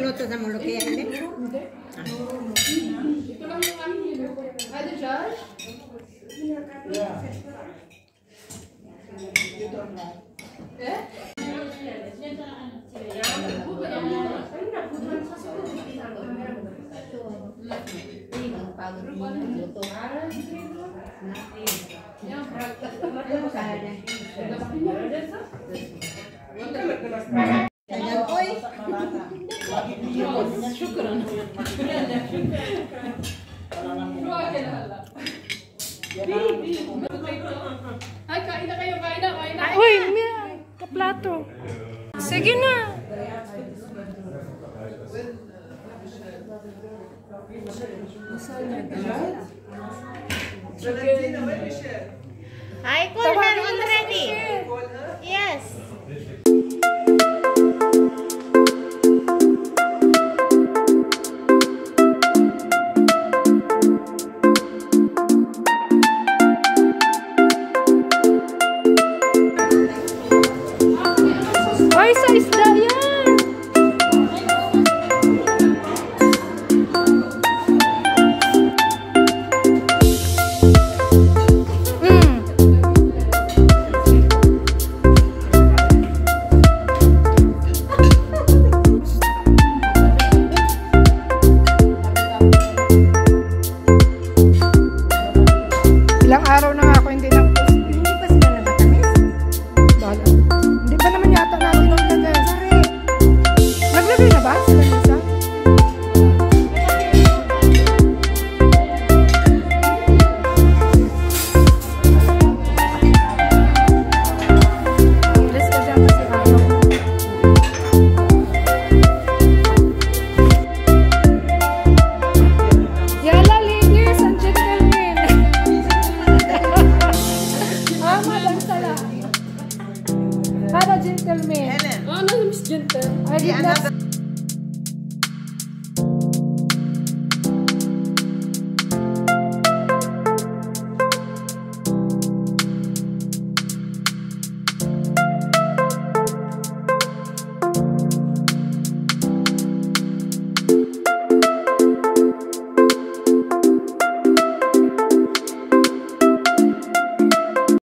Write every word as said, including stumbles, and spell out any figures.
nagluto sa Mulukia, hindi? Hindi. Ito lang yung ano yun. Ano, Josh? Yeah. Eh? Ay, kain na kayo, kain na, kain na. Uy, may kaplato. Sige na. I called her already. Yes. Ay, sa isda yan. Mm. Ilang araw na nga ako hindi nang post. Hindi pa sila nakatamis? Bahala. Hindi pa naman yata namin naglagay. Naglagay na ba?